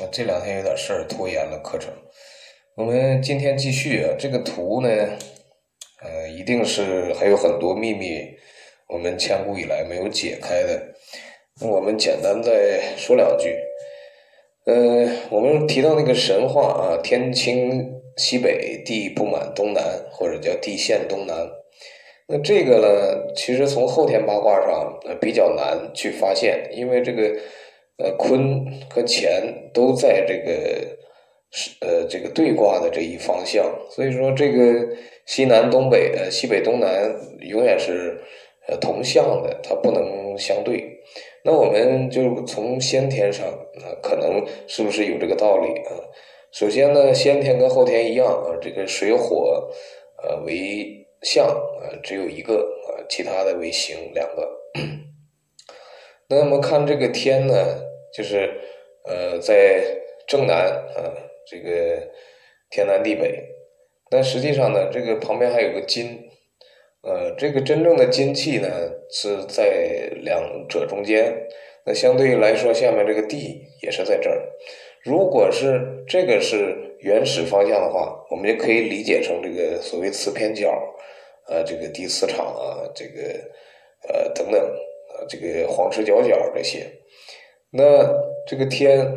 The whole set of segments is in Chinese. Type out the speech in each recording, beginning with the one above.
这两天有点事儿，拖延了课程。我们今天继续啊，这个图呢，一定是还有很多秘密，我们千古以来没有解开的。那我们简单再说两句。我们提到那个神话啊，天倾西北，地不满东南，或者叫地陷东南。那这个呢，其实从后天八卦上比较难去发现，因为这个坤和乾都在这个对卦的这一方向，所以说这个西南东北西北东南永远是同向的，它不能相对。那我们就从先天上可能是不是有这个道理啊？首先呢，先天跟后天一样啊，这个水火为相只有一个其他的为形两个。那么看这个天呢，就是在正南这个天南地北，但实际上呢，这个旁边还有个金，这个真正的金气呢是在两者中间，那相对于来说，下面这个地也是在这儿。如果是这个是原始方向的话，我们就可以理解成这个所谓磁偏角，这个地磁场啊，这个等等这个黄池角角这些。那这个天，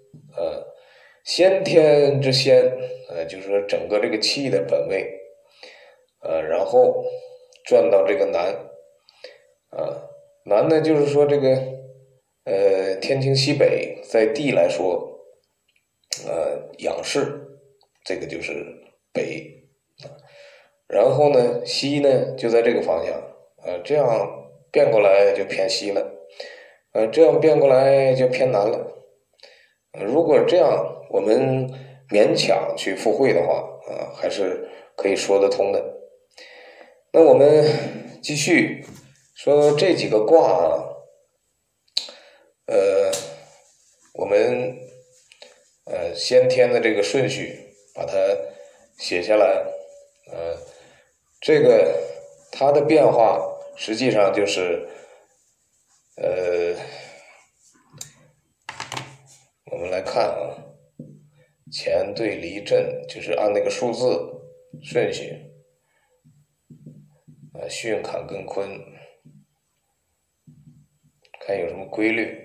先天之先，就是说整个这个气的本位，然后转到这个南，南呢就是说这个天倾西北，在地来说，仰视，这个就是北，然后呢西呢就在这个方向，这样变过来就偏西了，这样变过来就偏南了。如果这样我们勉强去附会的话，还是可以说得通的。那我们继续说这几个卦，我们先天的这个顺序把它写下来，这个它的变化实际上就是我们来看啊，乾兑离震，就是按那个数字顺序，巽坎艮坤，看有什么规律。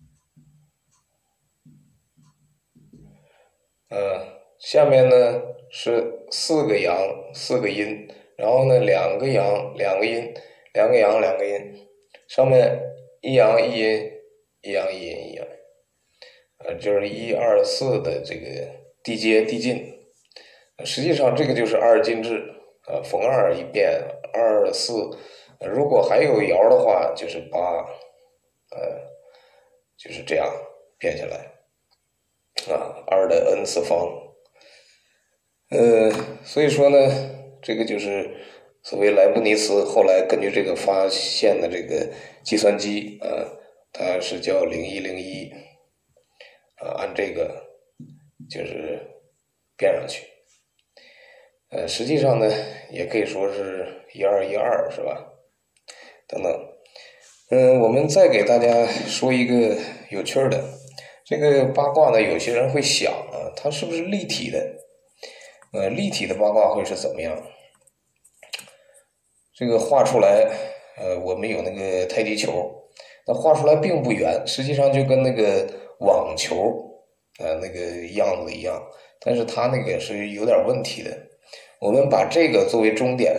下面呢是4个阳4个阴，然后呢2个阳2个阴，2个阳2个阴，上面一阳一阴一阳一阴一阳，就是1、2、4的这个递接递进。实际上这个就是二进制，逢二一变2、4，如果还有爻的话就是8，就是这样变下来。2的 n 次方，所以说呢，这个就是所谓莱布尼茨后来根据这个发现的这个计算机，它是叫0101，按这个就是变上去，实际上呢也可以说是1212是吧？等等，我们再给大家说一个有趣的。这个八卦呢，有些人会想啊，它是不是立体的？立体的八卦会是怎么样？这个画出来，我们有那个太极球，那画出来并不圆，实际上就跟那个网球，那个样子一样，但是它那个是有点问题的。我们把这个作为终点，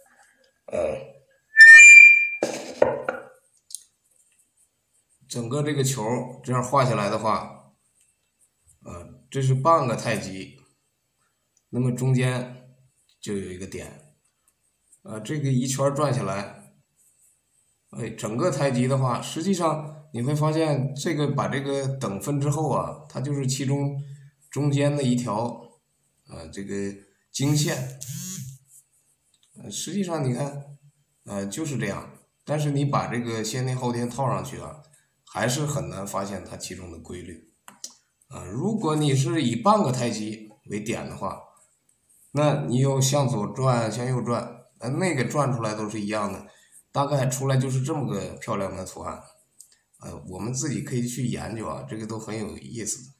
整个这个球这样画下来的话，这是半个太极，那么中间就有一个点，这个一圈转下来，整个太极的话，实际上你会发现这个把这个等分之后啊，它就是其中中间的一条，这个经线，实际上你看，就是这样，但是你把这个先天后天套上去啊，还是很难发现它其中的规律。如果你是以半个太极为点的话，那你又向左转向右转，那个转出来都是一样的，大概出来就是这么个漂亮的图案。我们自己可以去研究啊，这个都很有意思。